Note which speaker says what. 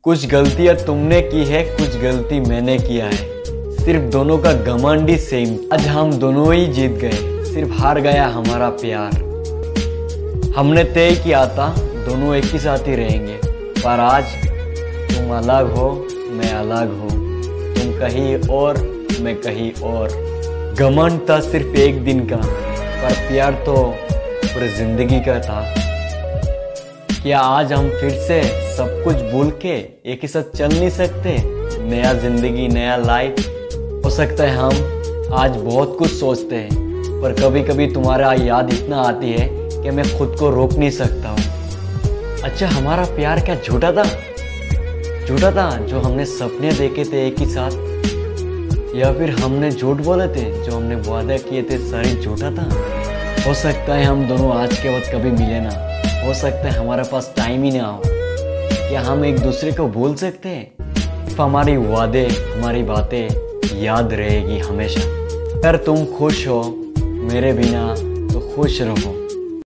Speaker 1: कुछ गलतियां तुमने की है, कुछ गलती मैंने किया है, सिर्फ दोनों का घमंड ही सेम। आज हम दोनों ही जीत गए, सिर्फ हार गया हमारा प्यार। हमने तय किया था दोनों एक ही साथ ही रहेंगे, पर आज तुम अलग हो, मैं अलग हूँ। तुम कहीं और, मैं कहीं और। घमंड था सिर्फ एक दिन का, पर प्यार तो पूरी जिंदगी का था। क्या आज हम फिर से सब कुछ भूल के एक ही साथ चल नहीं सकते? नया जिंदगी, नया लाइफ। हो सकता है हम आज बहुत कुछ सोचते हैं, पर कभी कभी तुम्हारा याद इतना आती है कि मैं खुद को रोक नहीं सकता हूँ। अच्छा, हमारा प्यार क्या झूठा था? झूठा था जो हमने सपने देखे थे एक ही साथ, या फिर हमने झूठ बोले थे जो हमने वादा किए थे सारी झूठा था? हो सकता है हम दोनों आज के वक्त कभी मिले ना, हो सकता है हमारे पास टाइम ही ना हो। क्या हम एक दूसरे को भूल सकते हैं? हमारी वादे, हमारी बातें याद रहेगी हमेशा। अगर तुम खुश हो मेरे बिना तो खुश रहो।